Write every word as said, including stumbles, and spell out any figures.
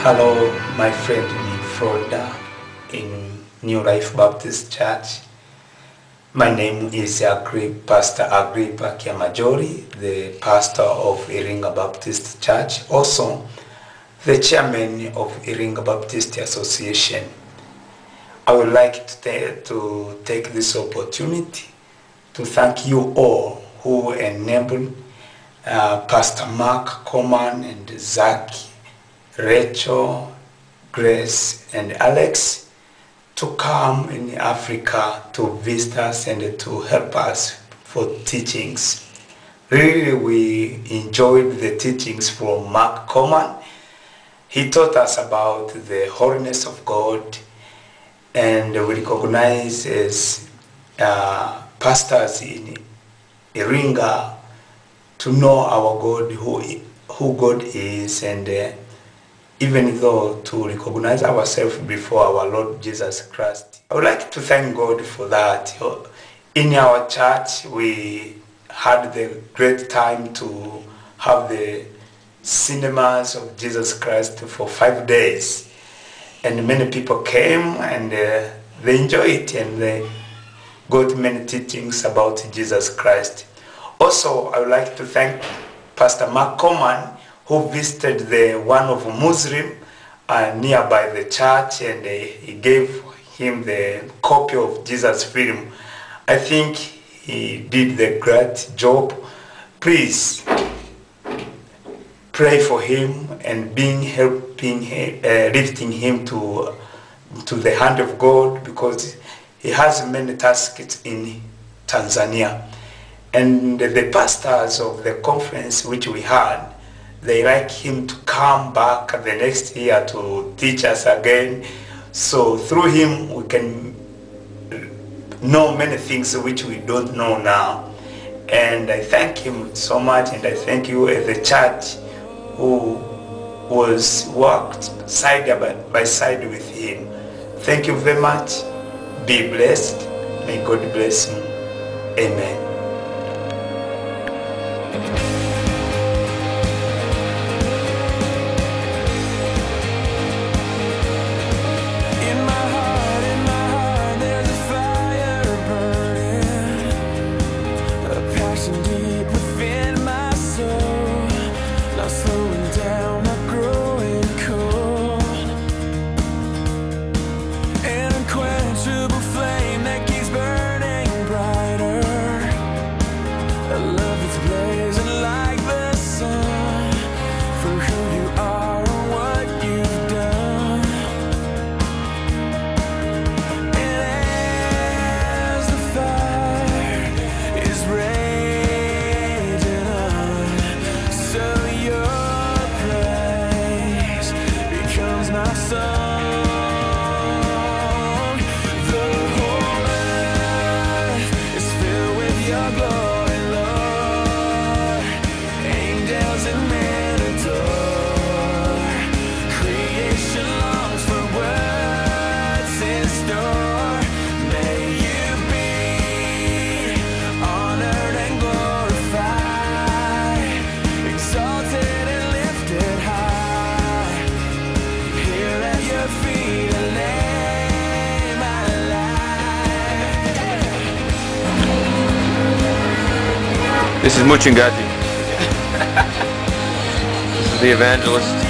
Hello, my friend in Florida, in New Life Baptist Church. My name is Agri, Pastor Agrippa Kiamajori, the pastor of Iringa Baptist Church, also the chairman of Iringa Baptist Association. I would like to, to take this opportunity to thank you all who enabled uh, Pastor Mark Coleman and Zaki, Rachel, Grace, and Alex to come in Africa to visit us and to help us for teachings. Really, we enjoyed the teachings from Mark Coleman. He taught us about the holiness of God, and we recognize as uh, pastors in Iringa to know our God, who, who God is, and uh, even though to recognize ourselves before our Lord Jesus Christ. I would like to thank God for that. In our church, we had the great time to have the cinemas of Jesus Christ for five days. And many people came and uh, they enjoyed it, and they got many teachings about Jesus Christ. Also, I would like to thank Pastor Mark Coleman, who visited the one of Muslim uh, nearby the church, and uh, he gave him the copy of Jesus film. I think he did the great job. Please pray for him and being helping him, uh, lifting him to to the hand of God, because he has many tasks in Tanzania. And the pastors of the conference which we had, they like him to come back the next year to teach us again. So through him we can know many things which we don't know now. And I thank him so much, and I thank you as the church who was worked side by side with him. Thank you very much. Be blessed. May God bless you. Amen. This is Muchingati. This is the evangelist.